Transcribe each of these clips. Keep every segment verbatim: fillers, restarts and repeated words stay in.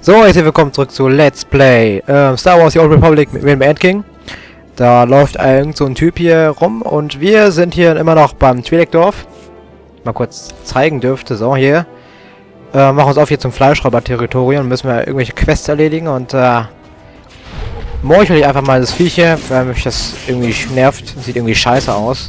So, herzlich willkommen zurück zu Let's Play ähm, Star Wars The Old Republic mit dem Ant King. Da läuft irgend so ein Typ hier rum und wir sind hier immer noch beim Twi'lek-Dorf. Mal kurz zeigen dürfte. So, hier. Äh, machen uns auf hier zum Fleischräuber-Territorium. Müssen wir irgendwelche Quests erledigen und äh, meuchel ich einfach mal das Viech hier, weil mich das irgendwie nervt. Sieht irgendwie scheiße aus.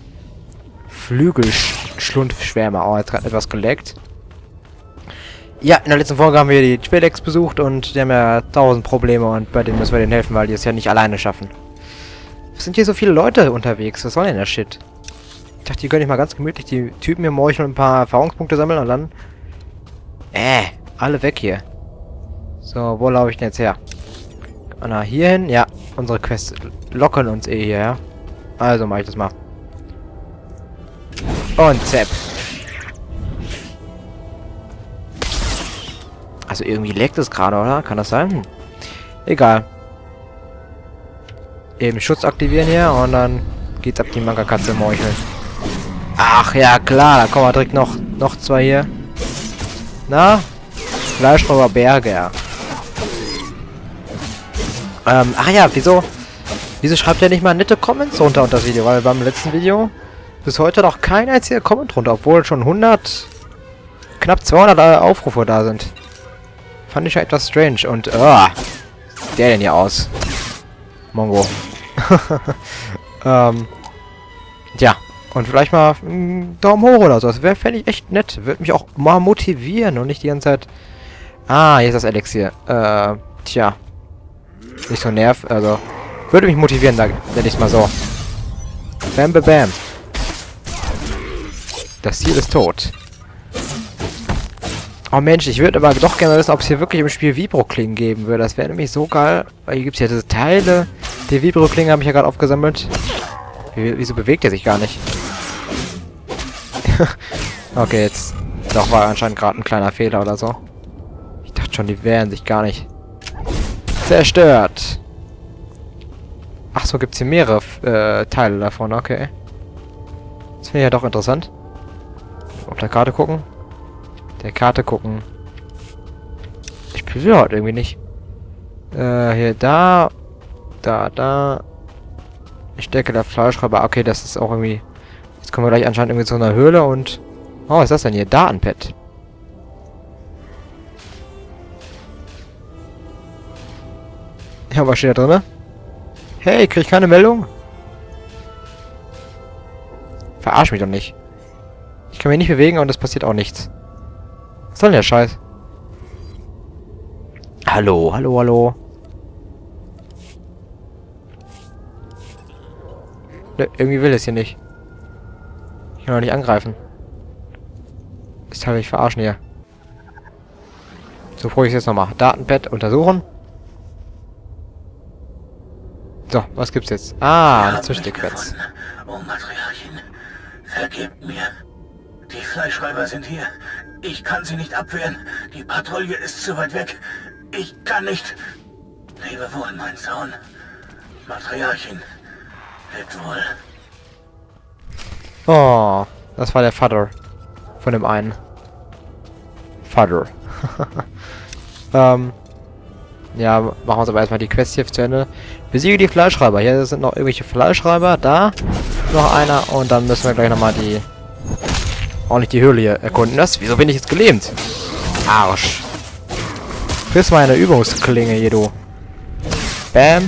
Flügelschlundschwärme. Oh, jetzt gerade etwas geleckt. Ja, in der letzten Folge haben wir die Twi'leks besucht und die haben ja tausend Probleme und bei denen müssen wir denen helfen, weil die es ja nicht alleine schaffen. Es sind hier so viele Leute unterwegs, was soll denn der Shit? Ich dachte, die können nicht mal ganz gemütlich die Typen hier meucheln und ein paar Erfahrungspunkte sammeln und dann... Äh, alle weg hier. So, wo laufe ich denn jetzt her? Na, hier hin? Ja, unsere Quests locken uns eh hierher. Also mache ich das mal. Und zapp. Also irgendwie leckt es gerade, oder? Kann das sein? Hm. Egal. Eben Schutz aktivieren hier und dann geht's ab die Manga-Katze meucheln. Ach ja, klar, da kommen wir direkt noch, noch zwei hier. Na? Fleischräuber Berger. Ähm, ach ja, wieso? Wieso schreibt ihr nicht mal nette Comments runter unter das Video? Weil beim letzten Video bis heute noch kein einziger Comment runter, obwohl schon hundert, knapp zweihundert Aufrufe da sind. Fand ich ja etwas strange. Und, oh, sieht der denn hier aus? Mongo. ähm, ja. Und vielleicht mal einen Daumen hoch oder so. Das wäre, fände ich echt nett. Würde mich auch mal motivieren und nicht die ganze Zeit... Ah, hier ist das Elixier. Äh, tja. Nicht so nerv, also... Würde mich motivieren, da nenne ich es mal so. Bam, bam, bam. Das Ziel ist tot. Oh Mensch, ich würde aber doch gerne wissen, ob es hier wirklich im Spiel Vibro-Klingen geben würde. Das wäre nämlich so geil. Weil hier gibt es ja diese Teile. Die Vibro-Klingen habe ich ja gerade aufgesammelt. Wie, wieso bewegt er sich gar nicht? Okay, jetzt... Doch, war anscheinend gerade ein kleiner Fehler oder so. Ich dachte schon, die wären sich gar nicht... Zerstört! Ach so, gibt es hier mehrere äh, Teile davon, okay. Das finde ich ja doch interessant. Auf der Karte gucken. Der Karte gucken. Ich will heute irgendwie nicht. Äh, hier, da. Da, da. Ich decke der Fleischräuber. Okay, das ist auch irgendwie... Jetzt kommen wir gleich anscheinend irgendwie zu einer Höhle und... Oh, was ist das denn hier? Datenpad. Ja, was steht da drin? Hey, krieg ich keine Meldung? Verarsch mich doch nicht. Ich kann mich nicht bewegen und es passiert auch nichts. Was soll denn der Scheiß? Hallo, hallo, hallo. Ne, irgendwie will es hier nicht. Ich kann doch nicht angreifen. Ich kann mich verarschen hier. So, probiere ich es jetzt nochmal. Datenpad untersuchen. So, was gibt's jetzt? Ah, eine Zwischensequenz. Oh, Matriarchin, vergebt mir. Die Fleischräuber sind hier. Ich kann sie nicht abwehren. Die Patrouille ist zu weit weg. Ich kann nicht. Lebe wohl, mein Sohn. Matriarchin, lebt wohl. Oh, das war der Vater von dem einen. Vater. ähm, ja, machen wir uns aber erstmal die Quest hier zu Ende. Besiege die Fleischräuber. Hier sind noch irgendwelche Fleischräuber. Da noch einer. Und dann müssen wir gleich nochmal die... ordentlich die Höhle hier erkunden. Das? Wieso bin ich jetzt gelähmt? Arsch. Friss meine Übungsklinge hier, du. Bam.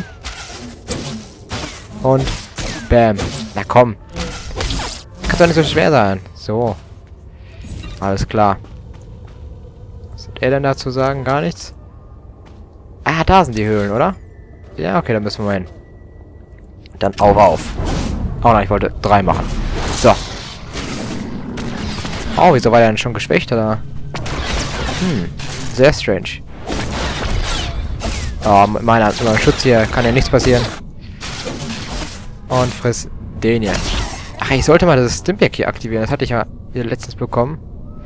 Und bam. Na komm. Kann doch nicht so schwer sein. So. Alles klar. Was hat er denn dazu sagen? Gar nichts? Ah, da sind die Höhlen, oder? Ja, okay, dann müssen wir mal hin. Dann auf auf. Oh nein, ich wollte drei machen. So. Oh, wieso war der denn schon geschwächt, oder? Hm, sehr strange. Oh, mit meiner, mit meinem Schutz hier kann ja nichts passieren. Und friss den hier. Ach, ich sollte mal das Stimpack hier aktivieren. Das hatte ich ja hier letztens bekommen.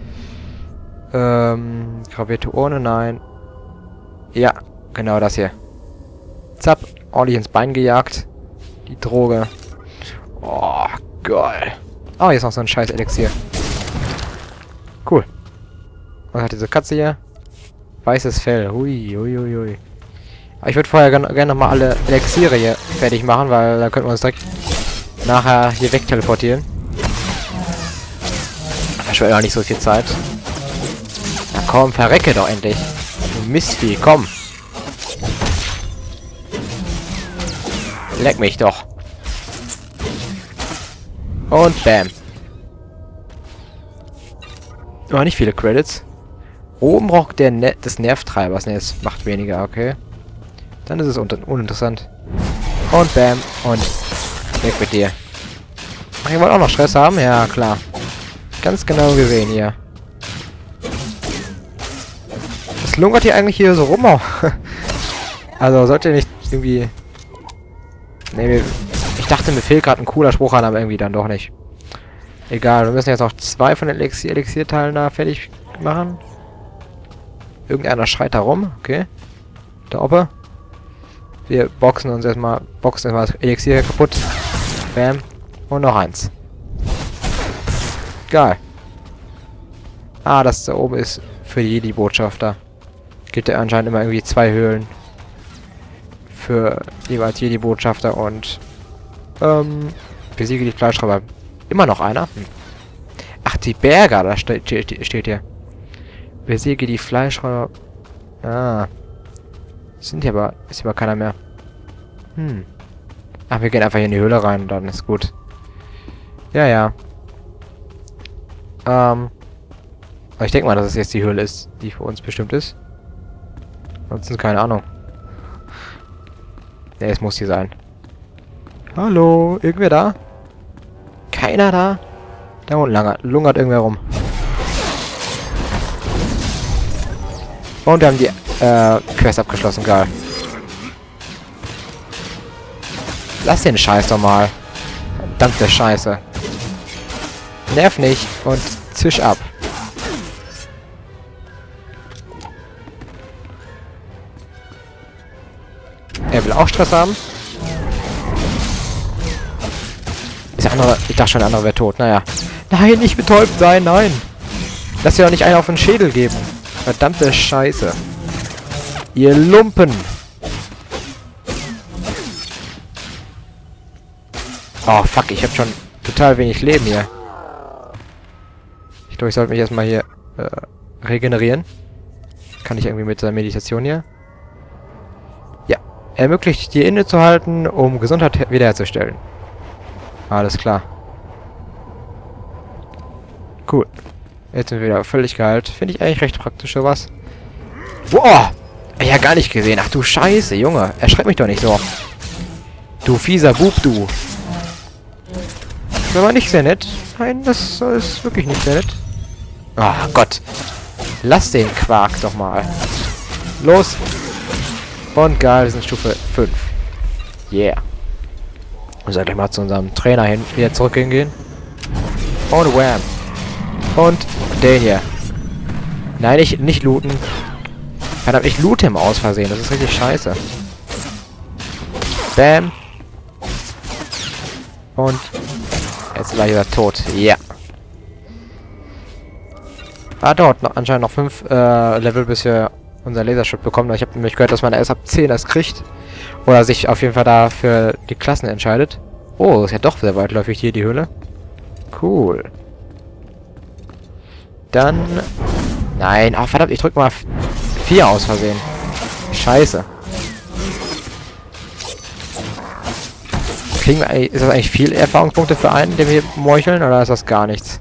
Ähm, gravierte Urne, nein. Ja, genau das hier. Zapp, ordentlich ins Bein gejagt. Die Droge. Oh, geil. Oh, hier ist noch so ein scheiß Elixier. Cool. Was hat diese Katze hier? Weißes Fell. Hui, hui, hui, hui. Aber ich würde vorher gerne gern nochmal alle Elixiere hier fertig machen, weil dann könnten wir uns direkt nachher hier wegteleportieren. Verschwende auch nicht so viel Zeit. Na komm, verrecke doch endlich. Du Mistvieh, komm. Leck mich doch. Und bam. Oh, nicht viele Credits. Oben braucht der ne des Nervtreibers. Ne, es macht weniger, okay. Dann ist es un uninteressant. Und bam. Und weg mit dir. Ach, ihr wollt auch noch Stress haben? Ja, klar. Ganz genau gesehen hier. Was lungert hier eigentlich hier so rum auch? Also, sollte nicht irgendwie... Ne, ich dachte, mir fehlt gerade ein cooler Spruch an, aber irgendwie dann doch nicht. Egal, wir müssen jetzt noch zwei von den Elixier Elixierteilen da fertig machen. Irgendeiner schreit da rum, okay. Da oben. Wir boxen uns erstmal, boxen erstmal das Elixier hier kaputt. Bam. Und noch eins. Geil. Ah, das da oben ist für die Jedi-Botschafter. Gibt ja anscheinend immer irgendwie zwei Höhlen. Für jeweils Jedi-Botschafter und ähm, besiege die Fleischschreiber. Immer noch einer? Hm. Ach, die Berger, da steht, steht, steht hier. Besiege die Fleischschreiber. Ah. Sind hier aber, ist hier aber keiner mehr. Hm. Ach, wir gehen einfach hier in die Höhle rein und dann ist gut. Ja, ja. Ähm. Aber ich denke mal, dass es jetzt die Höhle ist, die für uns bestimmt ist. Ansonsten keine Ahnung. Ne, es muss hier sein. Hallo, irgendwer da? Keiner da? Da unten langer, lungert irgendwer rum. Und wir haben die äh, Quest abgeschlossen, geil. Lass den Scheiß doch mal. Verdammte Scheiße. Nerv nicht und zisch ab. Er will auch Stress haben. Ist der andere... Ich dachte schon, der andere wäre tot. Naja. Nein, nicht betäubt sein, nein. Lass dir doch nicht einen auf den Schädel geben. Verdammte Scheiße. Ihr Lumpen. Oh, fuck. Ich habe schon total wenig Leben hier. Ich glaube, ich sollte mich erstmal hier äh, regenerieren. Kann ich irgendwie mit der Meditation hier? Ermöglicht dir innezuhalten, um Gesundheit wiederherzustellen. Alles klar. Cool. Jetzt sind wir wieder völlig geheilt. Finde ich eigentlich recht praktisch sowas. Boah! Ich hab gar nicht gesehen. Ach du Scheiße, Junge. Erschreck mich doch nicht so. Du fieser Bub, du. Das war nicht sehr nett. Nein, das ist wirklich nicht sehr nett. Ah, Gott. Lass den Quark doch mal. Los! Und geil, wir sind Stufe fünf. Yeah. Wir sollten gleich mal zu unserem Trainer hin, wieder zurück hingehen. Und wham. Und den hier. Nein, nicht, nicht looten. Verdammt, ich loote im aus Versehen. Das ist richtig scheiße. Bam. Und jetzt war dieser tot. Ja. Ah, dauert noch, anscheinend noch fünf äh, Level, bis wir unser Laserschip bekommen. Ich habe nämlich gehört, dass man erst ab zehn das kriegt. Oder sich auf jeden Fall da für die Klassen entscheidet. Oh, ist ja doch sehr weitläufig hier die Höhle. Cool. Dann... Nein, ach verdammt, ich drück mal vier aus Versehen. Scheiße. Kriegen wir, ist das eigentlich viel Erfahrungspunkte für einen, den wir meucheln, oder ist das gar nichts?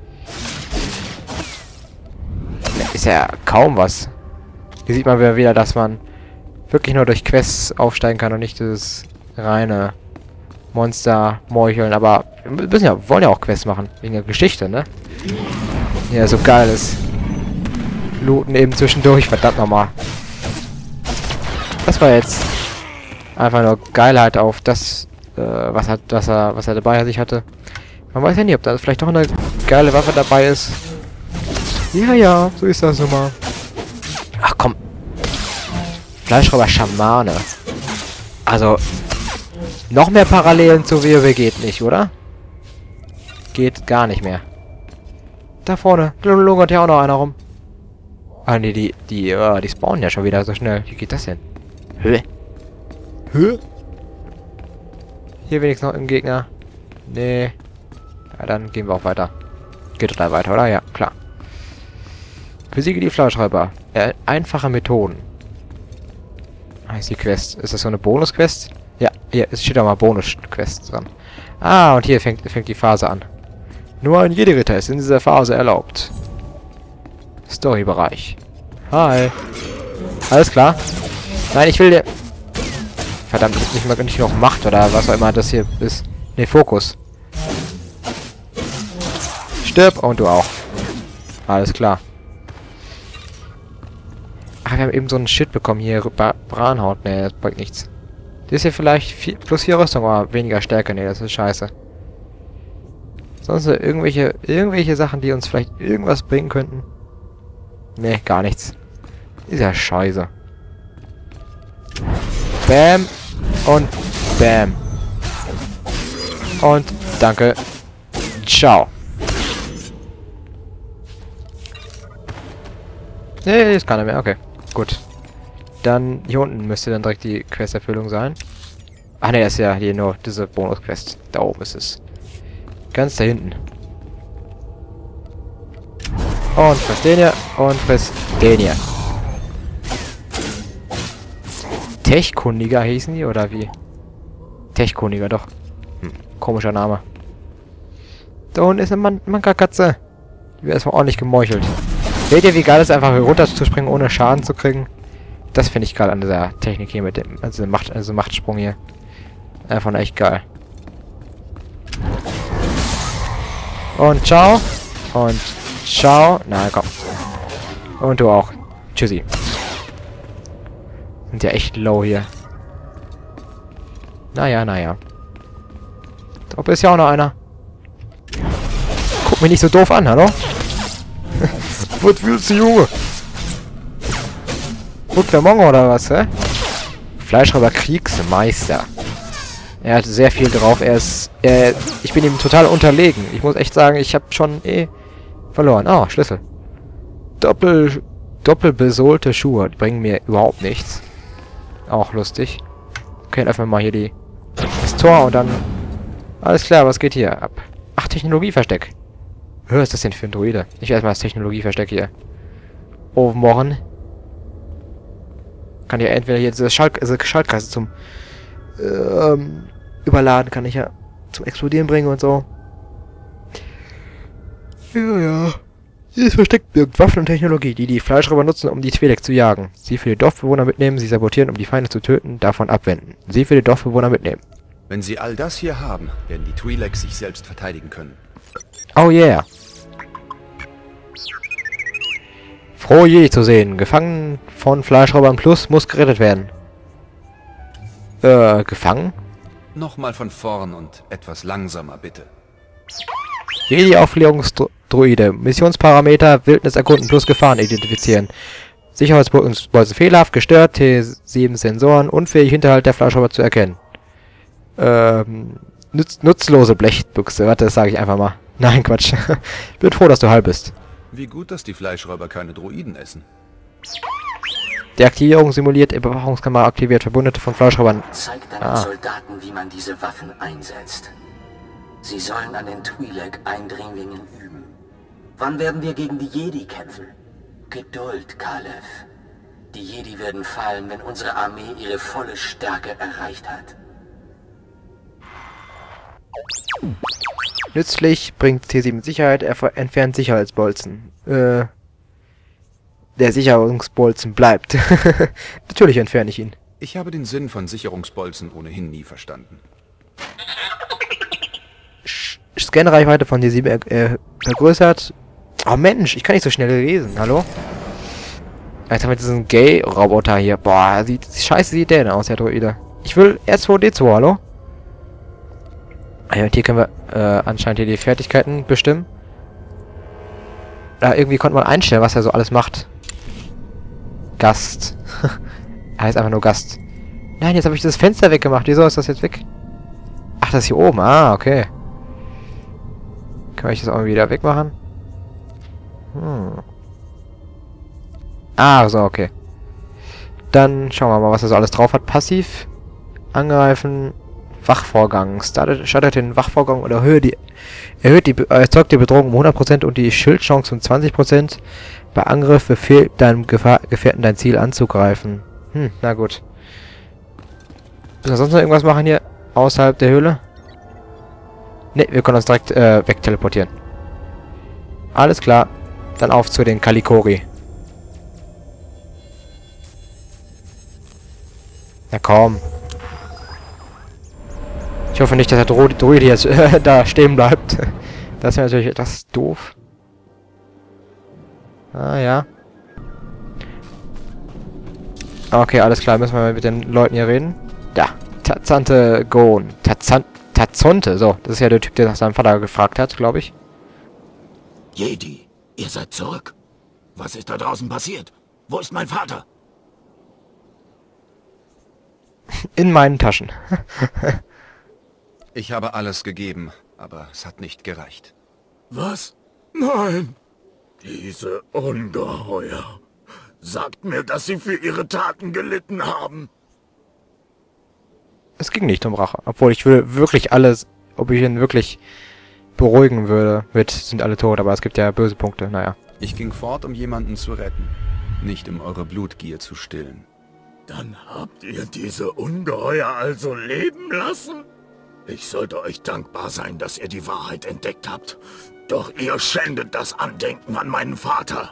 Ist ja kaum was. Hier sieht man wieder, dass man wirklich nur durch Quests aufsteigen kann und nicht das reine Monster meucheln. Aber wir müssen ja, wollen ja auch Quests machen. Wegen der Geschichte, ne? Ja, so geil ist. Looten eben zwischendurch, verdammt nochmal. Das war jetzt einfach nur Geilheit auf das, äh, was, hat, was, er, was er dabei sich hatte. Man weiß ja nie, ob da vielleicht doch eine geile Waffe dabei ist. Ja, ja, so ist das nun mal. Ach komm. Fleischräuber Schamane. Also, noch mehr Parallelen zu WoW geht nicht, oder? Geht gar nicht mehr. Da vorne. Lungert ja auch noch einer rum. Ah, nee, die, die, oh, die spawnen ja schon wieder so schnell. Wie geht das denn? Hä? Hä? Hier wenigstens noch ein Gegner. Nee. Ja, dann gehen wir auch weiter. Geht doch da weiter, oder? Ja, klar. Besiege die Fleischräuber. Äh, einfache Methoden. Heißt die Quest. Ist das so eine Bonus-Quest? Ja, hier es steht auch mal Bonus-Quest dran. Ah, und hier fängt, fängt die Phase an. Nur ein Jedi-Ritter ist in dieser Phase erlaubt. Story-Bereich. Hi. Alles klar? Nein, ich will dir... Verdammt, ist nicht mal nicht noch Macht oder was auch immer das hier ist. Ne, Fokus. Stirb und du auch. Alles klar. Ach, wir haben eben so einen Shit bekommen hier. Bra Branhaut. Ne, das bringt nichts. Das ist hier vielleicht vier, plus vier Rüstung, aber weniger Stärke. Ne, das ist scheiße. Sonst irgendwelche, irgendwelche Sachen, die uns vielleicht irgendwas bringen könnten. Ne, gar nichts. Ist ja scheiße. Bam. Und bam. Und danke. Ciao. Nee, ist keiner mehr. Okay, gut. Dann hier unten müsste dann direkt die Questerfüllung sein. Ach ne, das ist ja hier nur diese Bonus-Quest. Da oben ist es. Ganz da hinten. Und friss den hier. Und friss den hier. Techkundiger hießen die, oder wie? Techkundiger, doch. Hm, komischer Name. Da unten ist eine Man Manka-Katze. Die wird erstmal ordentlich gemeuchelt. Seht ihr, wie geil es ist, einfach runterzuspringen, ohne Schaden zu kriegen? Das finde ich geil an dieser Technik hier mit dem, also Macht, also Machtsprung hier. Einfach echt geil. Und ciao. Und ciao. Na komm. Und du auch. Tschüssi. Sind ja echt low hier. Naja, naja. Da ist ja auch noch einer. Guck mich nicht so doof an, hallo? Was willst du, Junge? Gut der Mongo oder was, hä? Fleischräuber Kriegsmeister. Er hat sehr viel drauf. Er ist... Er, ich bin ihm total unterlegen. Ich muss echt sagen, ich habe schon eh verloren. Ah, oh, Schlüssel. Doppel... Doppelbesohlte Schuhe. Die bringen mir überhaupt nichts. Auch lustig. Okay, dann öffnen wir mal hier die... das Tor und dann... Alles klar, was geht hier ab? Ach, Technologieversteck. Was ist das denn für ein Druide? Ich werde mal das Technologieversteck hier aufmachen. Kann ja entweder hier diese, Schalt diese Schaltkreise zum ähm, Überladen, kann ich ja zum Explodieren bringen und so. Ja, ja. Dieses Versteck birgt Waffen und Technologie, die die Fleischräuber nutzen, um die Twi'lek zu jagen. Sie für die Dorfbewohner mitnehmen, sie sabotieren, um die Feinde zu töten, davon abwenden. Sie für die Dorfbewohner mitnehmen. Wenn sie all das hier haben, werden die Twi'lek sich selbst verteidigen können. Oh yeah. Froh je zu sehen. Gefangen von Fleischräubern Plus muss gerettet werden. Äh, gefangen? Nochmal von vorn und etwas langsamer, bitte. Jedi-Aufklärungsdruide. Missionsparameter Wildnis erkunden plus Gefahren identifizieren. Sicherheitsbolzen fehlerhaft, gestört, T sieben Sensoren, unfähig Hinterhalt der Fleischräuber zu erkennen. Ähm, nutz nutzlose Blechbüchse. Warte, das sage ich einfach mal. Nein, Quatsch. Ich bin froh, dass du heil bist. Wie gut, dass die Fleischräuber keine Droiden essen. Deaktivierung simuliert, Überwachungskamera aktiviert, Verbündete von Fleischräubern. Zeig deinen Ah. Soldaten, wie man diese Waffen einsetzt. Sie sollen an den Twi'lek-Eindringlingen üben. Wann werden wir gegen die Jedi kämpfen? Geduld, Kalev. Die Jedi werden fallen, wenn unsere Armee ihre volle Stärke erreicht hat. Nützlich, bringt T sieben Sicherheit, er entfernt Sicherheitsbolzen. Äh, der Sicherungsbolzen bleibt. Natürlich entferne ich ihn. Ich habe den Sinn von Sicherungsbolzen ohnehin nie verstanden. Scanreichweite von T sieben äh, vergrößert. Oh Mensch, ich kann nicht so schnell lesen, hallo? Jetzt haben wir diesen Gay-Roboter hier. Boah, sieht scheiße sieht der denn aus, der Droide. Ich will R zwei D zwei, hallo? Und hier können wir äh, anscheinend hier die Fertigkeiten bestimmen. Da irgendwie konnte man einstellen, was er so alles macht. Gast. Heißt einfach nur Gast. Nein, jetzt habe ich das Fenster weggemacht. Wieso ist das jetzt weg? Ach, das ist hier oben. Ah, okay. Kann ich das auch wieder wegmachen? Hm. Ah, so, okay. Dann schauen wir mal, was er so alles drauf hat. Passiv. Angreifen. Wachvorgang. Startet, startet den Wachvorgang oder erhöht die, erhöht die, erzeugt die Bedrohung um hundert Prozent und die Schildchance um zwanzig Prozent. Bei Angriff befehlt deinem Gefahr, Gefährten dein Ziel anzugreifen. Hm, na gut. Müssen wir sonst noch irgendwas machen hier? Außerhalb der Höhle? Ne, wir können uns direkt äh, wegteleportieren. Alles klar. Dann auf zu den Kalikori. Na komm. Ich hoffe nicht, dass der Dro Druid jetzt äh, da stehen bleibt. Das wäre natürlich etwas doof. Ah, ja. Okay, alles klar. Müssen wir mal mit den Leuten hier reden. Ja. Tazante Gon. Tazan Tazonte. So, das ist ja der Typ, der nach seinem Vater gefragt hat, glaube ich. Jedi, ihr seid zurück. Was ist da draußen passiert? Wo ist mein Vater? In meinen Taschen. Ich habe alles gegeben, aber es hat nicht gereicht. Was? Nein! Diese Ungeheuer. Sagt mir, dass sie für ihre Taten gelitten haben. Es ging nicht um Rache. Obwohl ich würde wirklich alles, ob ich ihn wirklich beruhigen würde, mit sind alle tot, aber es gibt ja böse Punkte, naja. Ich ging fort, um jemanden zu retten, nicht um eure Blutgier zu stillen. Dann habt ihr diese Ungeheuer also leben lassen? Ich sollte euch dankbar sein, dass ihr die Wahrheit entdeckt habt. Doch ihr schändet das Andenken an meinen Vater.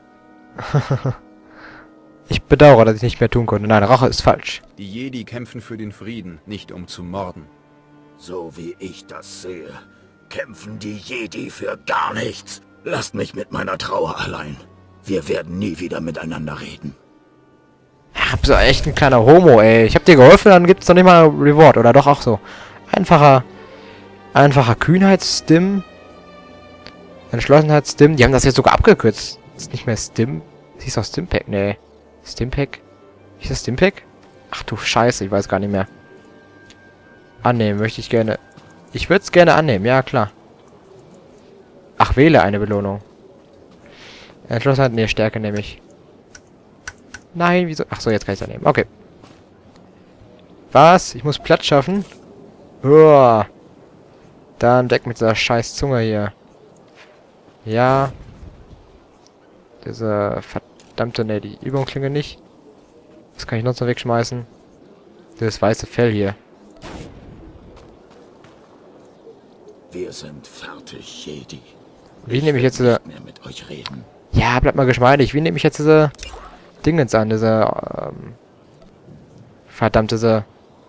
Ich bedauere, dass ich nicht mehr tun konnte. Nein, Rache ist falsch. Die Jedi kämpfen für den Frieden, nicht um zu morden. So wie ich das sehe, kämpfen die Jedi für gar nichts. Lasst mich mit meiner Trauer allein. Wir werden nie wieder miteinander reden. Ich hab so echt ein kleiner Homo, ey. Ich hab dir geholfen, dann gibt's doch nicht mal Reward. Oder doch auch so. Einfacher, einfacher Kühnheitsstim. Entschlossenheitsstim. Die haben das jetzt sogar abgekürzt. Das ist nicht mehr Stim. Das hieß doch Stimpack. Nee. Stimpack? Ist das Stimpack? Ach du Scheiße, ich weiß gar nicht mehr. Annehmen möchte ich gerne. Ich würde es gerne annehmen, ja klar. Ach, wähle eine Belohnung. Entschlossenheit, nee, Stärke nehme ich. Nein, wieso? Ach so, jetzt kann ich es annehmen. Okay. Was? Ich muss Platz schaffen? Uah. Dann deck mit dieser scheiß Zunge hier. Ja. Diese verdammte, ne, die Übungsklinge nicht. Was kann ich noch so wegschmeißen? Das weiße Fell hier. Wir sind fertig, Jedi. Wie nehme ich jetzt diese... mehr mit euch reden. Ja, bleib mal geschmeidig. Wie nehme ich jetzt diese Dingens an? Diese, ähm... verdammt, diese...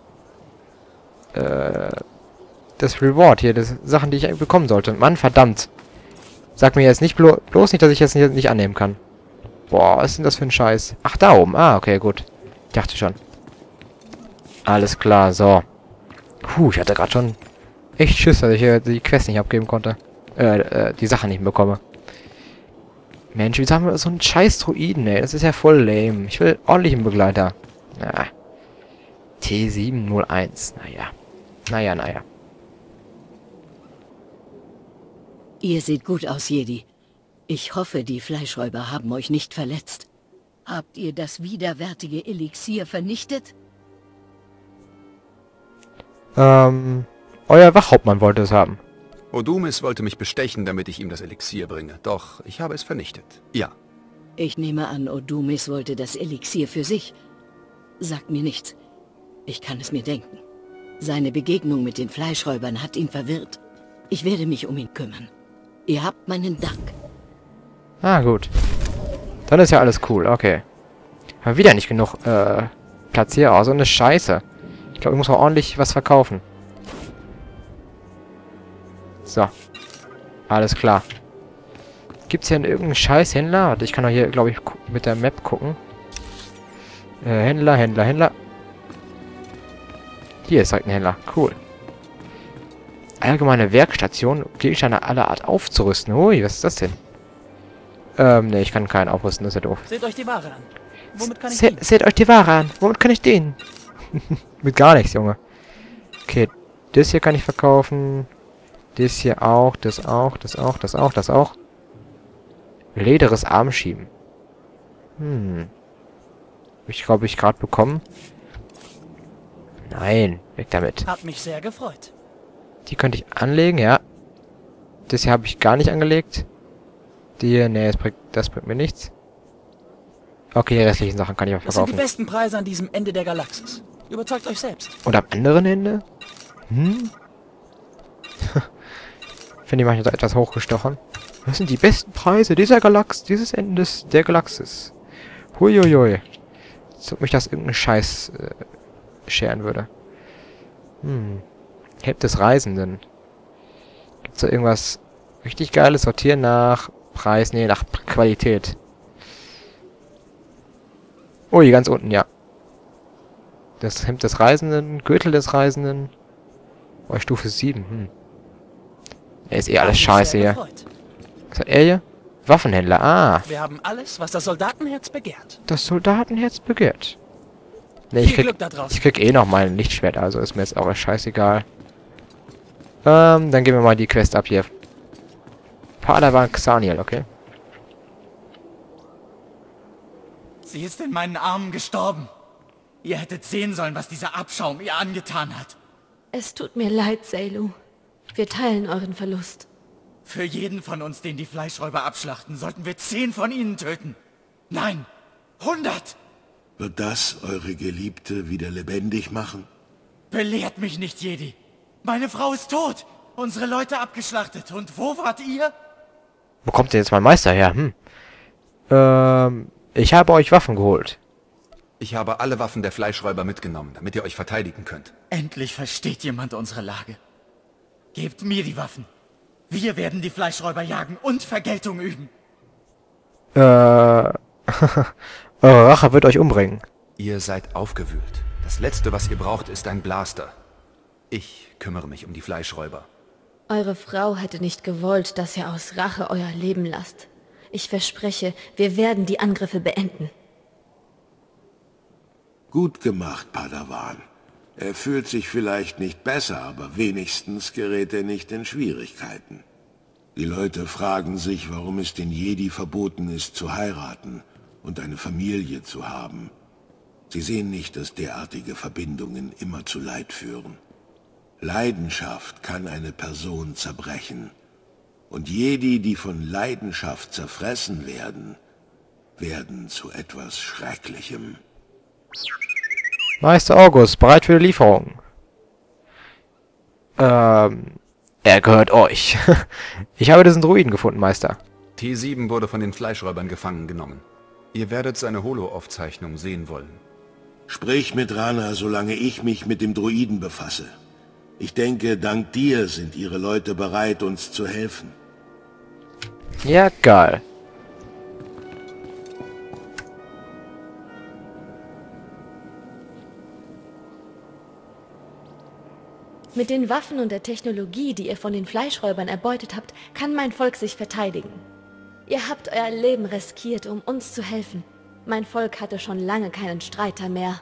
Äh... Das Reward hier. Das Sachen, die ich bekommen sollte. Mann, verdammt. Sag mir jetzt nicht blo bloß nicht, dass ich jetzt nicht, nicht annehmen kann. Boah, was ist denn das für ein Scheiß? Ach, da oben. Ah, okay, gut. Ich dachte schon. Alles klar, so. Puh, ich hatte gerade schon echt Schiss, dass ich hier die Quest nicht abgeben konnte. Äh, äh, die Sachen nicht bekomme. Mensch, wieso haben wir so einen scheiß Druiden, ey? Das ist ja voll lame. Ich will ordentlichen Begleiter. Ja. T sieben null eins. Naja. Naja, naja. Ihr seht gut aus, Jedi. Ich hoffe, die Fleischräuber haben euch nicht verletzt. Habt ihr das widerwärtige Elixier vernichtet? Ähm, euer Wachhauptmann wollte es haben. Odumis wollte mich bestechen, damit ich ihm das Elixier bringe. Doch ich habe es vernichtet. Ja. Ich nehme an, Odumis wollte das Elixier für sich. Sagt mir nichts. Ich kann es mir denken. Seine Begegnung mit den Fleischräubern hat ihn verwirrt. Ich werde mich um ihn kümmern. Ihr habt meinen Dank. Ah, gut. Dann ist ja alles cool, okay. Haben wieder nicht genug, äh, Platz hier. Oh, so eine Scheiße. Ich glaube, ich muss auch ordentlich was verkaufen. So. Alles klar. Gibt's hier irgendeinen Scheiß-Händler? Ich kann doch hier, glaube ich, mit der Map gucken. Äh, Händler, Händler, Händler. Hier ist halt ein Händler. Cool. Allgemeine Werkstation. Gegenstände aller Art aufzurüsten. Ui, was ist das denn? Ähm, ne, ich kann keinen aufrüsten. Das ist ja doof. Seht euch die Ware an. Womit kann ich Se dienen? Seht euch die Ware an. Womit kann ich dienen? Mit gar nichts, Junge. Okay, das hier kann ich verkaufen. Das hier auch, das auch, das auch, das auch, das auch. Lederes Armschieben. Hm. Ich glaube, ich gerade bekommen. Nein, weg damit. Hat mich sehr gefreut. Die könnte ich anlegen, ja. Das hier habe ich gar nicht angelegt. Die hier, nee, das bringt, das bringt mir nichts. Okay, die restlichen Sachen kann ich auch Das sind die verkaufen. besten Preise an diesem Ende der Galaxis. Überzeugt euch selbst. Und am anderen Ende? Hm? Finde ich manchmal so etwas hochgestochen. Das sind die besten Preise dieser Galax, dieses Endes der Galaxis. Huiuiui. Als ob mich das irgendein Scheiß äh, scheren würde. Hm. Help des Reisenden. Gibt's da irgendwas richtig Geiles? Sortieren nach Preis, nee, nach Qualität. Ui, ganz unten, ja. Das Hemd des Reisenden, Gürtel des Reisenden. Oh, Stufe sieben, hm. Er ist eh alles scheiße hier. Was hat er hier? Waffenhändler, ah. Wir haben alles, was das Soldatenherz begehrt. Das Soldatenherz begehrt. Ne, ich Viel krieg, Glück da draußen. ich krieg eh noch mein Lichtschwert, also ist mir jetzt auch scheißegal. Ähm, dann gehen wir mal die Quest ab hier. Padawan Xaniel, okay. Sie ist in meinen Armen gestorben. Ihr hättet sehen sollen, was dieser Abschaum ihr angetan hat. Es tut mir leid, Seilu. Wir teilen euren Verlust. Für jeden von uns, den die Fleischräuber abschlachten, sollten wir zehn von ihnen töten. Nein, hundert! Wird das eure Geliebte wieder lebendig machen? Belehrt mich nicht, Jedi. Meine Frau ist tot. Unsere Leute abgeschlachtet. Und wo wart ihr? Wo kommt denn jetzt mein Meister her? Hm. Ähm, ich habe euch Waffen geholt. Ich habe alle Waffen der Fleischräuber mitgenommen, damit ihr euch verteidigen könnt. Endlich versteht jemand unsere Lage. Gebt mir die Waffen. Wir werden die Fleischräuber jagen und Vergeltung üben. Äh, eure Rache wird euch umbringen. Ihr seid aufgewühlt. Das Letzte, was ihr braucht, ist ein Blaster. Ich kümmere mich um die Fleischräuber. Eure Frau hätte nicht gewollt, dass ihr aus Rache euer Leben lasst. Ich verspreche, wir werden die Angriffe beenden. Gut gemacht, Padawan. Er fühlt sich vielleicht nicht besser, aber wenigstens gerät er nicht in Schwierigkeiten. Die Leute fragen sich, warum es den Jedi verboten ist, zu heiraten und eine Familie zu haben. Sie sehen nicht, dass derartige Verbindungen immer zu Leid führen. Leidenschaft kann eine Person zerbrechen. Und Jedi, die von Leidenschaft zerfressen werden, werden zu etwas Schrecklichem. Meister August, bereit für die Lieferung. Ähm, er gehört euch. Ich habe diesen Druiden gefunden, Meister. T sieben wurde von den Fleischräubern gefangen genommen. Ihr werdet seine Holo-Aufzeichnung sehen wollen. Sprich mit Rana, solange ich mich mit dem Druiden befasse. Ich denke, dank dir sind ihre Leute bereit, uns zu helfen. Ja, geil. Mit den Waffen und der Technologie, die ihr von den Fleischräubern erbeutet habt, kann mein Volk sich verteidigen. Ihr habt euer Leben riskiert, um uns zu helfen. Mein Volk hatte schon lange keinen Streiter mehr.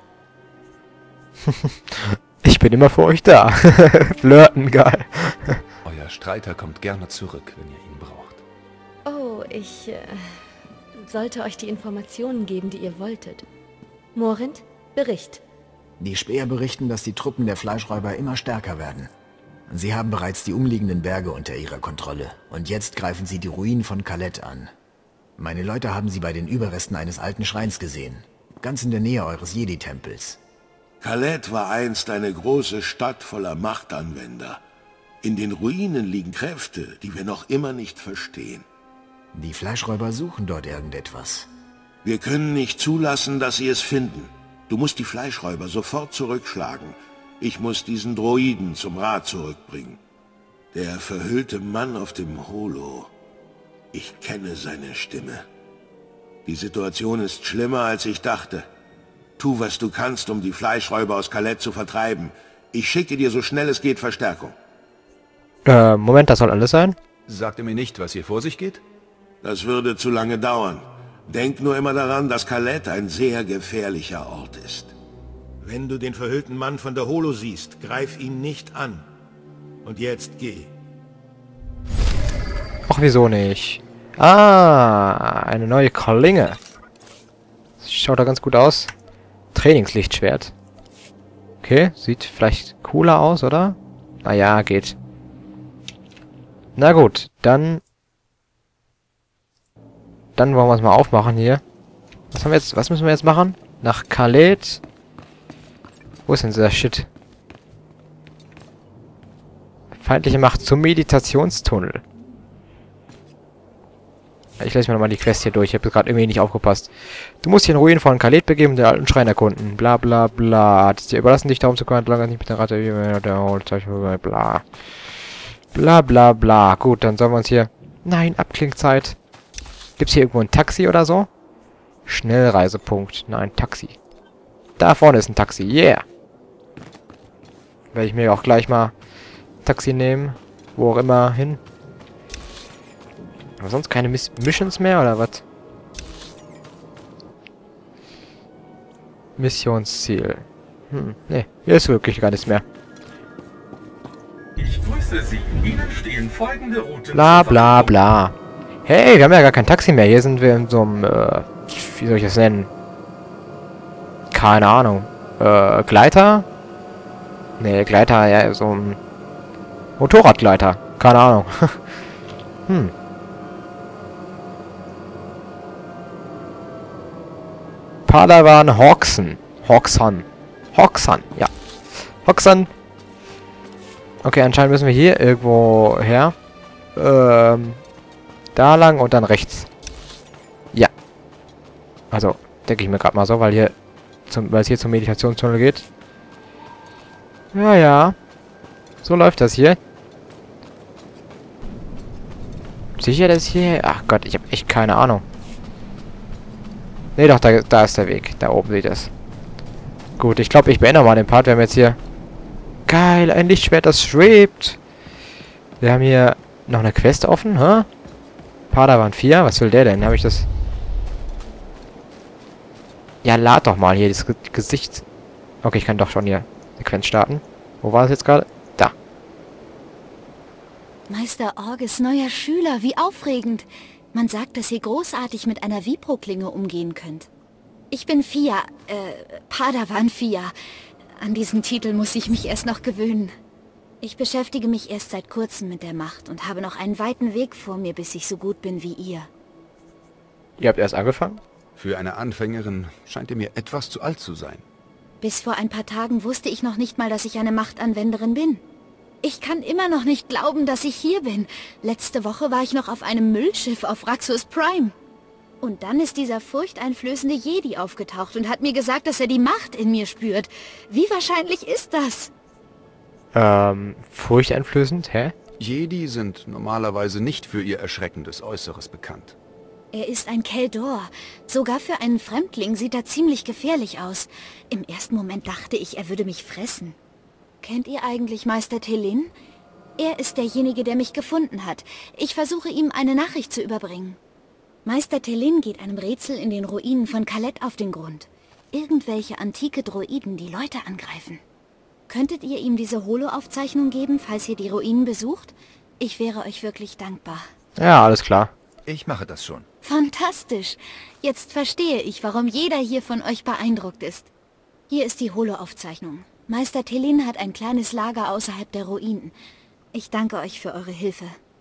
Ich bin immer für euch da. Flirten, geil. Euer Streiter kommt gerne zurück, wenn ihr ihn braucht. Oh, ich äh, sollte euch die Informationen geben, die ihr wolltet. Morind, Bericht. Die Späher berichten, dass die Truppen der Fleischräuber immer stärker werden. Sie haben bereits die umliegenden Berge unter ihrer Kontrolle und jetzt greifen sie die Ruinen von Kaleth an. Meine Leute haben sie bei den Überresten eines alten Schreins gesehen, ganz in der Nähe eures Jedi-Tempels. Kaleth war einst eine große Stadt voller Machtanwender. In den Ruinen liegen Kräfte, die wir noch immer nicht verstehen. Die Fleischräuber suchen dort irgendetwas. Wir können nicht zulassen, dass sie es finden. Du musst die Fleischräuber sofort zurückschlagen. Ich muss diesen Droiden zum Rat zurückbringen. Der verhüllte Mann auf dem Holo. Ich kenne seine Stimme. Die Situation ist schlimmer, als ich dachte. Tu, was du kannst, um die Fleischräuber aus Kaleth zu vertreiben. Ich schicke dir so schnell es geht Verstärkung. Äh, Moment, das soll alles sein? Sagt ihr mir nicht, was hier vor sich geht? Das würde zu lange dauern. Denk nur immer daran, dass Kaleth ein sehr gefährlicher Ort ist. Wenn du den verhüllten Mann von der Holo siehst, greif ihn nicht an. Und jetzt geh. Ach, wieso nicht? Ah, eine neue Klinge. Schaut da ganz gut aus. Trainingslichtschwert. Okay, sieht vielleicht cooler aus, oder? Naja, geht. Na gut, dann... Dann wollen wir es mal aufmachen hier. Was haben wir jetzt? Was müssen wir jetzt machen? Nach Khaled. Wo ist denn dieser Shit? Feindliche Macht zum Meditationstunnel. Ich lese mir nochmal die Quest hier durch. Ich habe gerade irgendwie nicht aufgepasst. Du musst dich in Ruinen von Khaled begeben und den alten Schrein erkunden. Bla bla bla. Hat es dir überlassen, dich darum zu kümmern, lange nicht mit der Ratte, wie der Holzzeichen, bla. Bla bla bla. Gut, dann sollen wir uns hier... Nein, Abklingzeit. Gibt's hier irgendwo ein Taxi oder so? Schnellreisepunkt. Nein, Taxi. Da vorne ist ein Taxi. Yeah. Werde ich mir auch gleich mal Taxi nehmen. Wo auch immer hin. Aber sonst keine Miss Missions mehr, oder was? Missionsziel. Hm, ne, hier ist wirklich gar nichts mehr. Ich grüße Sie. Ihnen stehen folgende Routen. Bla bla bla. Hey, wir haben ja gar kein Taxi mehr. Hier sind wir in so einem, äh, wie soll ich das nennen? Keine Ahnung. Äh, Gleiter? Ne, Gleiter, ja, so ein Motorradgleiter. Keine Ahnung. hm. Padawan Hawkson. Hawkson. Hawkson, ja. Hawkson. Okay, anscheinend müssen wir hier irgendwo her. Ähm, da lang und dann rechts. Ja. Also, denke ich mir gerade mal so, weil hier zum, weil es hier zum Meditationstunnel geht. Ja, ja. So läuft das hier. Sicher, dass hier... Ach Gott, ich habe echt keine Ahnung. Ne, doch, da, da ist der Weg. Da oben sieht es. Gut, ich glaube, ich beende mal den Part. Wir haben jetzt hier... Geil, ein Lichtschwert, das schwebt. Wir haben hier noch eine Quest offen, hä? Padawan vier, was will der denn? Habe ich das... Ja, lad doch mal hier das Gesicht. Okay, ich kann doch schon hier Sequenz starten. Wo war das jetzt gerade? Da. Meister Orges neuer Schüler, wie aufregend. Man sagt, dass ihr großartig mit einer Vibro-Klinge umgehen könnt. Ich bin Fia, äh, Padawan Fia. An diesen Titel muss ich mich erst noch gewöhnen. Ich beschäftige mich erst seit kurzem mit der Macht und habe noch einen weiten Weg vor mir, bis ich so gut bin wie ihr. Ihr habt erst angefangen? Für eine Anfängerin scheint ihr mir etwas zu alt zu sein. Bis vor ein paar Tagen wusste ich noch nicht mal, dass ich eine Machtanwenderin bin. Ich kann immer noch nicht glauben, dass ich hier bin. Letzte Woche war ich noch auf einem Müllschiff auf Raxus Prime. Und dann ist dieser furchteinflößende Jedi aufgetaucht und hat mir gesagt, dass er die Macht in mir spürt. Wie wahrscheinlich ist das? Ähm, furchteinflößend? Hä? Jedi sind normalerweise nicht für ihr erschreckendes Äußeres bekannt. Er ist ein Keldor. Sogar für einen Fremdling sieht er ziemlich gefährlich aus. Im ersten Moment dachte ich, er würde mich fressen. Kennt ihr eigentlich Meister Tellin? Er ist derjenige, der mich gefunden hat. Ich versuche ihm eine Nachricht zu überbringen. Meister Tellin geht einem Rätsel in den Ruinen von Khaled auf den Grund. Irgendwelche antike Droiden, die Leute angreifen. Könntet ihr ihm diese Holo-Aufzeichnung geben, falls ihr die Ruinen besucht? Ich wäre euch wirklich dankbar. Ja, alles klar. Ich mache das schon. Fantastisch. Jetzt verstehe ich, warum jeder hier von euch beeindruckt ist. Hier ist die Holo-Aufzeichnung. Meister Tellin hat ein kleines Lager außerhalb der Ruinen. Ich danke euch für eure Hilfe.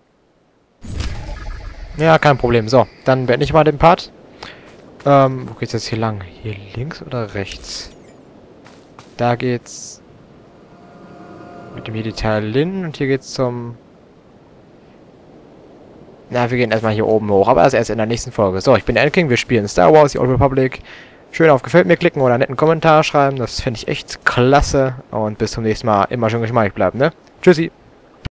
Ja, kein Problem. So, dann beende ich mal den Part. Ähm, wo geht's jetzt hier lang? Hier links oder rechts? Da geht's mit dem Tellin und hier geht's zum... Na, wir gehen erstmal hier oben hoch, aber das erst in der nächsten Folge. So, ich bin Elking, wir spielen Star Wars, die Old Republic. Schön auf Gefällt mir klicken oder einen netten Kommentar schreiben, das finde ich echt klasse. Und bis zum nächsten Mal, immer schön geschmeidig bleiben, ne? Tschüssi!